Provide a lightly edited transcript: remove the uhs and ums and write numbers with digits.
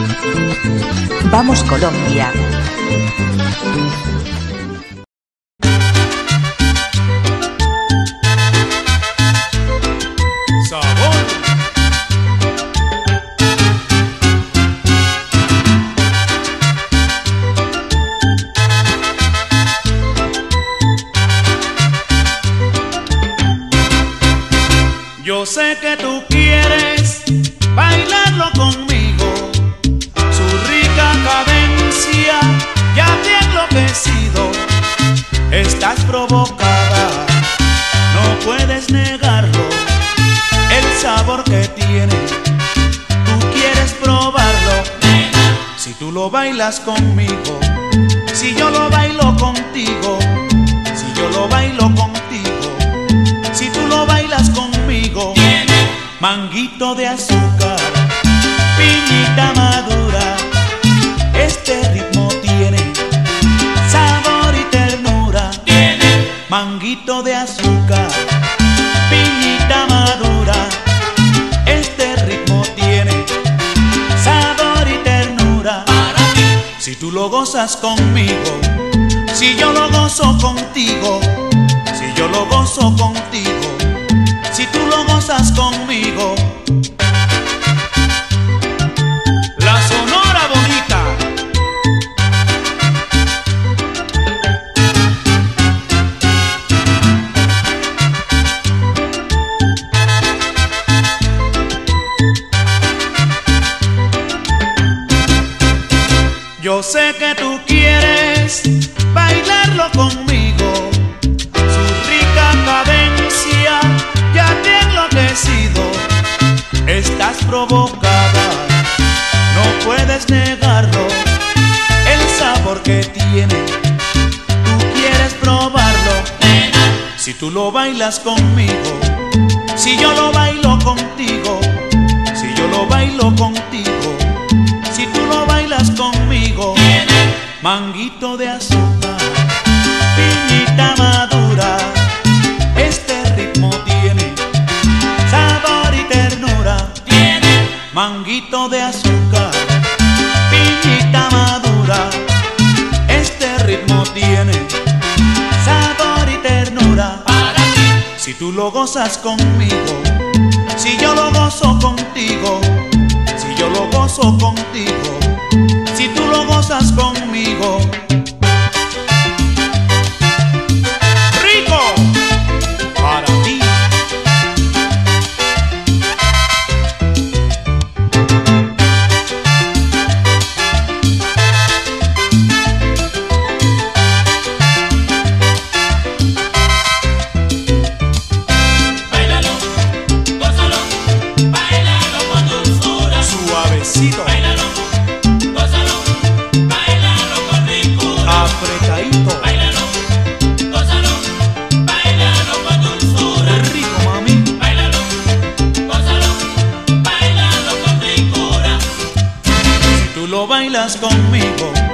Vamos Colombia. Yo sé que tú quieres bailarlo conmigo, su rica cadencia ya te ha enloquecido. Estás provocada, no puedes negarlo, el sabor que tiene, tú quieres probarlo. Si tú lo bailas conmigo, si yo lo bailo contigo, si yo lo bailo contigo, si tú lo bailas conmigo, manguito de azúcar, piñita madura, este ritmo tiene sabor y ternura. Manguito de azúcar, piñita madura, este ritmo tiene sabor y ternura. Si tú lo gozas conmigo, si yo lo gozo contigo, si yo lo gozo contigo, si tú lo gozas conmigo. La Sonora Bonita. Yo sé que tú quieres bailarlo conmigo, su rica cadencia ya te ha enloquecido. Estás provocada, no puedes negarlo, el sabor que tiene, tú quieres probarlo. Si tú lo bailas conmigo, si yo lo bailo contigo, si yo lo bailo contigo, si tú lo bailas conmigo, manguito de azúcar, piñita madura, este ritmo tiene sabor y ternura. Manguito de azúcar, piñita madura, este ritmo tiene sabor y ternura. Si tú lo gozas conmigo, si yo lo gozo contigo, si yo lo gozo contigo, si tú lo gozas conmigo. ¡Rico! Para ti. Báilalo, gózalo, báilalo con dulzura. Suavecito. Báilalo, gózalo, báilalo con ricura. Apretadito. Báilalo, gózalo, báilalo con dulzura. Rico, mami. Báilalo, gózalo, báilalo con ricura. Si tú lo bailas conmigo,